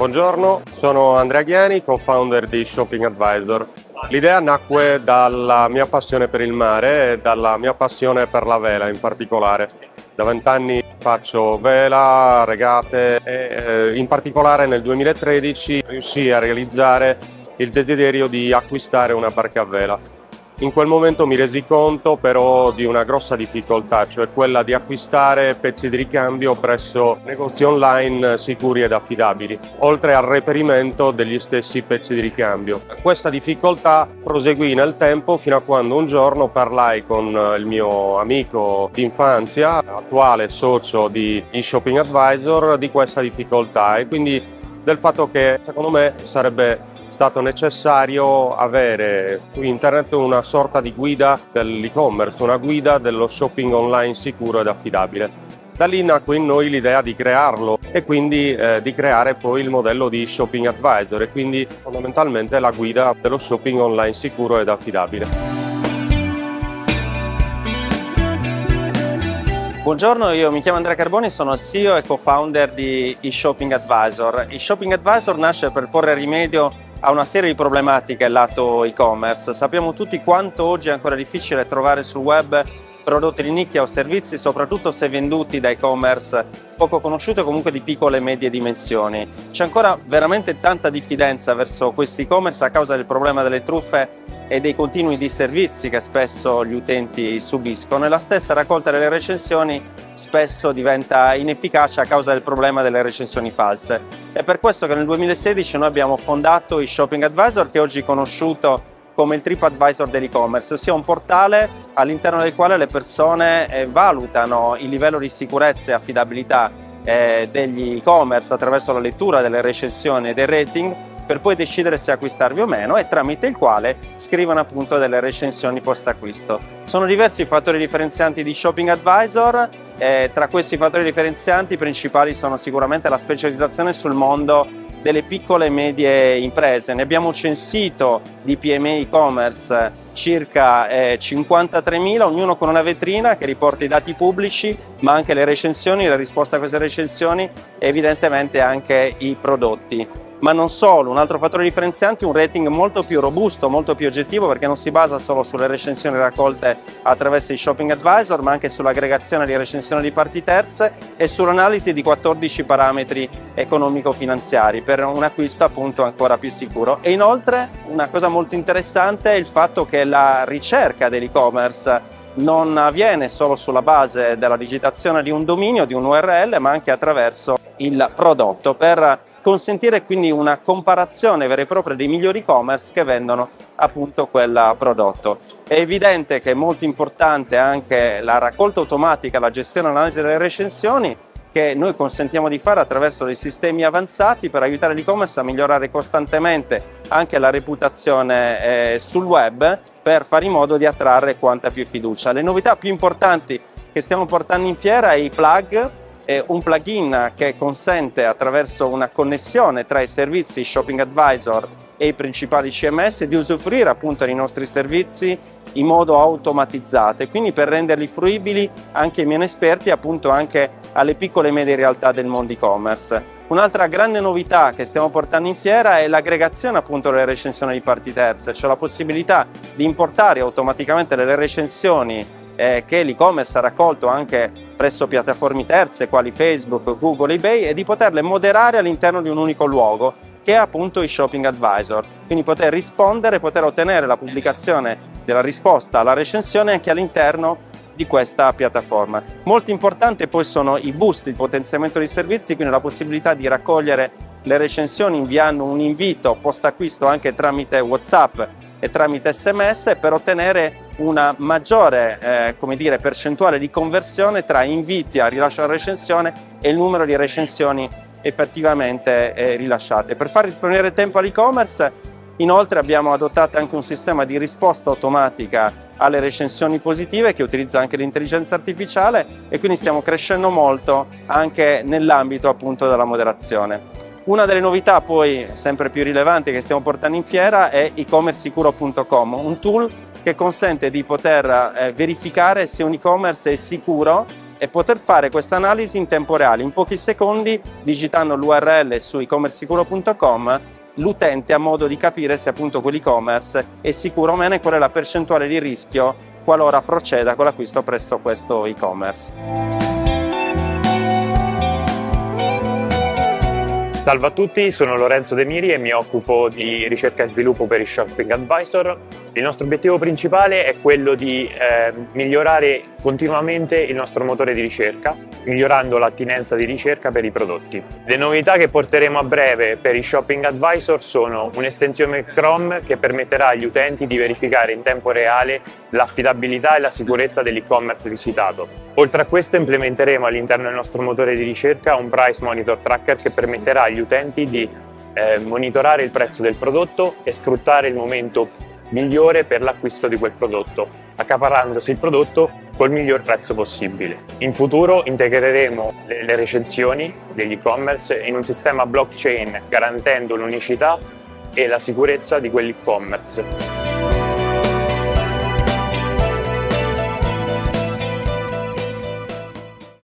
Buongiorno, sono Andrea Ghiani, co-founder di Shopping Advisor. L'idea nacque dalla mia passione per il mare e dalla mia passione per la vela in particolare. Da 20 anni faccio vela, regate e in particolare nel 2013 riuscii a realizzare il desiderio di acquistare una barca a vela. In quel momento mi resi conto però di una grossa difficoltà, cioè quella di acquistare pezzi di ricambio presso negozi online sicuri ed affidabili, oltre al reperimento degli stessi pezzi di ricambio. Questa difficoltà proseguì nel tempo fino a quando un giorno parlai con il mio amico d'infanzia, attuale socio di Shopping Advisor, di questa difficoltà e quindi del fatto che secondo me sarebbe stato necessario avere su internet una sorta di guida dell'e-commerce, una guida dello shopping online sicuro ed affidabile. Da lì nacque in noi l'idea di crearlo e quindi di creare poi il modello di Shopping Advisor e quindi fondamentalmente la guida dello shopping online sicuro ed affidabile. Buongiorno, io mi chiamo Andrea Carboni, sono CEO e co-founder di eShopping Advisor. eShopping Advisor nasce per porre rimedio a una serie di problematiche lato e-commerce. Sappiamo tutti quanto oggi è ancora difficile trovare sul web prodotti di nicchia o servizi, soprattutto se venduti da e-commerce poco conosciuti o comunque di piccole e medie dimensioni. C'è ancora veramente tanta diffidenza verso questi e-commerce a causa del problema delle truffe e dei continui disservizi che spesso gli utenti subiscono e la stessa raccolta delle recensioni spesso diventa inefficace a causa del problema delle recensioni false. È per questo che nel 2016 noi abbiamo fondato eShopping Advisor, che oggi è conosciuto come il TripAdvisor dell'e-commerce, ossia un portale all'interno del quale le persone valutano il livello di sicurezza e affidabilità degli e-commerce attraverso la lettura delle recensioni e dei rating per poi decidere se acquistarvi o meno e tramite il quale scrivono appunto delle recensioni post acquisto. Sono diversi i fattori differenzianti di Shopping Advisor, tra questi fattori differenzianti i principali sono sicuramente la specializzazione sul mondo delle piccole e medie imprese. Ne abbiamo censito di PMI e-commerce circa 53.000, ognuno con una vetrina che riporta i dati pubblici, ma anche le recensioni, le risposte a queste recensioni e evidentemente anche i prodotti. Ma non solo, un altro fattore differenziante è un rating molto più robusto, molto più oggettivo, perché non si basa solo sulle recensioni raccolte attraverso i Shopping Advisor, ma anche sull'aggregazione di recensioni di parti terze e sull'analisi di 14 parametri economico-finanziari per un acquisto appunto ancora più sicuro. E inoltre una cosa molto interessante è il fatto che la ricerca dell'e-commerce non avviene solo sulla base della digitazione di un dominio, di un URL, ma anche attraverso il prodotto, per consentire quindi una comparazione vera e propria dei migliori e-commerce che vendono appunto quel prodotto. È evidente che è molto importante anche la raccolta automatica, la gestione e l'analisi delle recensioni che noi consentiamo di fare attraverso dei sistemi avanzati per aiutare l'e-commerce a migliorare costantemente anche la reputazione sul web per fare in modo di attrarre quanta più fiducia. Le novità più importanti che stiamo portando in fiera è i plug, un plugin che consente attraverso una connessione tra i servizi Shopping Advisor e i principali CMS di usufruire appunto dei nostri servizi in modo automatizzato e quindi per renderli fruibili anche ai meno esperti, appunto anche alle piccole e medie realtà del mondo e-commerce. Un'altra grande novità che stiamo portando in fiera è l'aggregazione appunto delle recensioni di parti terze, cioè la possibilità di importare automaticamente delle recensioni che l'e-commerce ha raccolto anche presso piattaforme terze quali Facebook, Google, eBay e di poterle moderare all'interno di un unico luogo che è appunto eShopping Advisor. Quindi poter rispondere, poter ottenere la pubblicazione della risposta alla recensione anche all'interno di questa piattaforma. Molto importante poi sono i boost, il potenziamento dei servizi, quindi la possibilità di raccogliere le recensioni inviando un invito post acquisto anche tramite WhatsApp e tramite SMS per ottenere una maggiore percentuale di conversione tra inviti a rilascio della recensione e il numero di recensioni effettivamente rilasciate. Per far risparmiare tempo all'e-commerce, inoltre abbiamo adottato anche un sistema di risposta automatica alle recensioni positive che utilizza anche l'intelligenza artificiale e quindi stiamo crescendo molto anche nell'ambito appunto della moderazione. Una delle novità poi sempre più rilevanti che stiamo portando in fiera è e-commercesicuro.com, un tool che consente di poter verificare se un e-commerce è sicuro e poter fare questa analisi in tempo reale, in pochi secondi, digitando l'URL su e-commercesicuro.com, l'utente ha modo di capire se appunto quell'e-commerce è sicuro o meno e qual è la percentuale di rischio qualora proceda con l'acquisto presso questo e-commerce. Salve a tutti, sono Lorenzo De Miri e mi occupo di ricerca e sviluppo per i Shopping Advisor. Il nostro obiettivo principale è quello di migliorare continuamente il nostro motore di ricerca, migliorando l'attinenza di ricerca per i prodotti. Le novità che porteremo a breve per i Shopping Advisor sono un'estensione Chrome che permetterà agli utenti di verificare in tempo reale l'affidabilità e la sicurezza dell'e-commerce visitato. Oltre a questo implementeremo all'interno del nostro motore di ricerca un Price Monitor Tracker che permetterà agli utenti di monitorare il prezzo del prodotto e sfruttare il momento migliore per l'acquisto di quel prodotto, accaparrandosi il prodotto col miglior prezzo possibile. In futuro integreremo le recensioni degli e-commerce in un sistema blockchain garantendo l'unicità e la sicurezza di quell'e-commerce.